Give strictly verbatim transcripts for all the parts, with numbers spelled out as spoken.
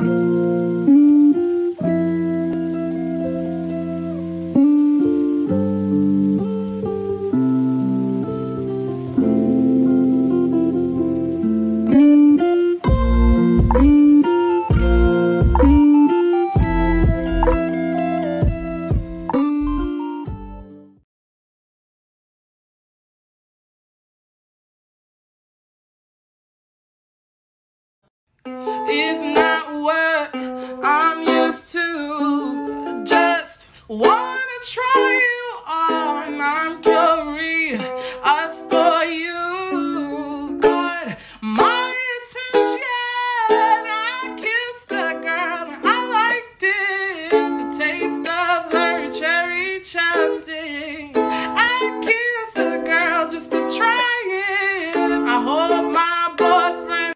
It's not what I'm used to. Just wanna try you on. I'm curious for you. Caught my attention. I kissed the girl. I liked it. The taste of her cherry chapstick. I kissed the girl just to try it. I hope my boyfriend.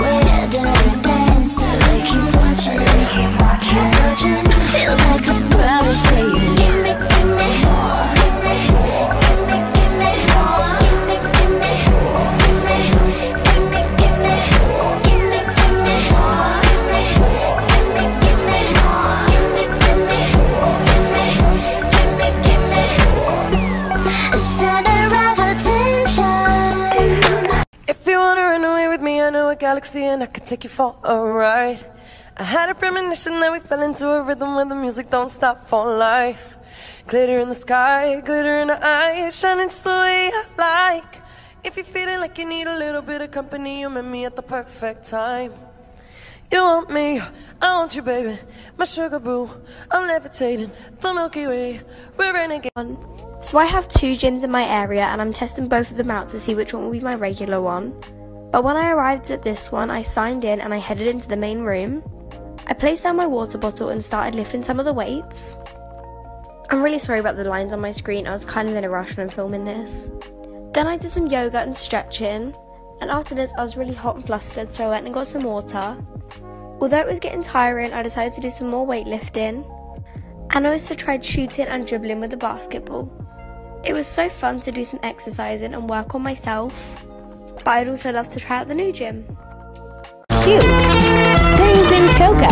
Feels like the crowd is saying, give me, give me more, give me, give me, give me more, give me, give me, give me, give me, give me, give me, give me more, give me, give me, give me more, give me, give me, give me, give me, give me, a center of attention. If you wanna run away with me, I know a galaxy and I could take you for a ride. I had a premonition that we fell into a rhythm where the music don't stop for life. Glitter in the sky, glitter in the eyes, shining just the way I like. If you're feeling like you need a little bit of company, you met me at the perfect time. You want me, I want you, baby, my sugar boo. I'm levitating, the Milky Way, we're renegade. So I have two gyms in my area and I'm testing both of them out to see which one will be my regular one. But when I arrived at this one, I signed in and I headed into the main room. I placed down my water bottle and started lifting some of the weights. I'm really sorry about the lines on my screen, I was kind of in a rush when I'm filming this. Then I did some yoga and stretching, and after this I was really hot and flustered, so I went and got some water. Although it was getting tiring, I decided to do some more weightlifting, and I also tried shooting and dribbling with the basketball. It was so fun to do some exercising and work on myself, but I'd also love to try out the new gym. Cute things in Tilka.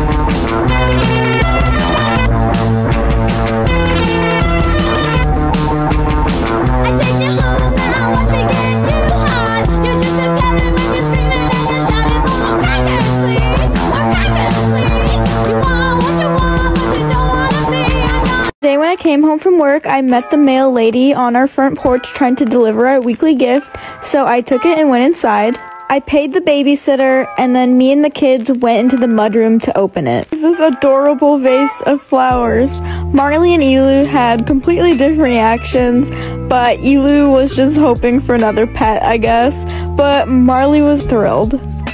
Today when I came home from work, I met the mail lady on our front porch trying to deliver our weekly gift, so I took it and went inside. I paid the babysitter, and then me and the kids went into the mudroom to open it. This adorable vase of flowers. Marley and Elu had completely different reactions, but Elu was just hoping for another pet, I guess, but Marley was thrilled.